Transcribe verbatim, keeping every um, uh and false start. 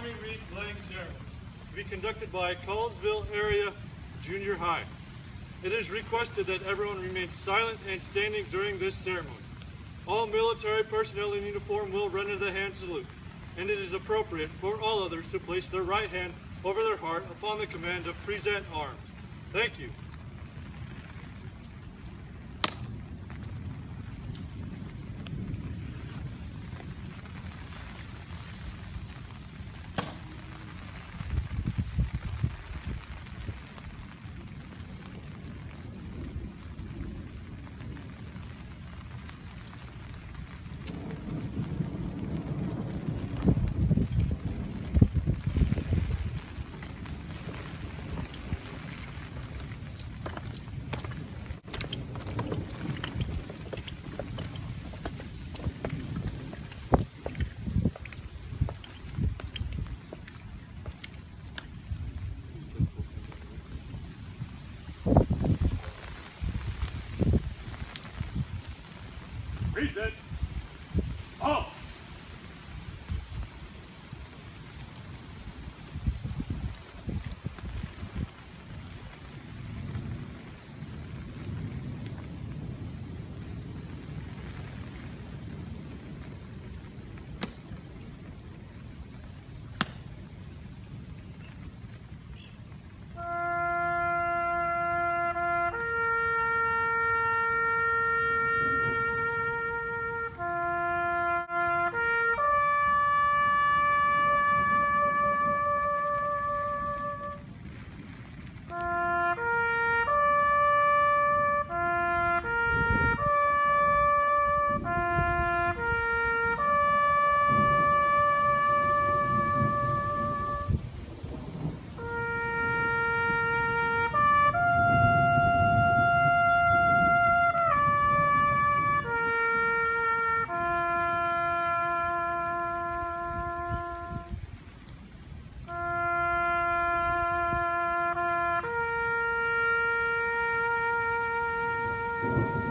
Army Wreath laying ceremony to be conducted by Connellsville Area Junior High. It is requested that everyone remain silent and standing during this ceremony. All military personnel in uniform will render the hand salute, and it is appropriate for all others to place their right hand over their heart upon the command of present arms. Thank you. Reset. Oh! You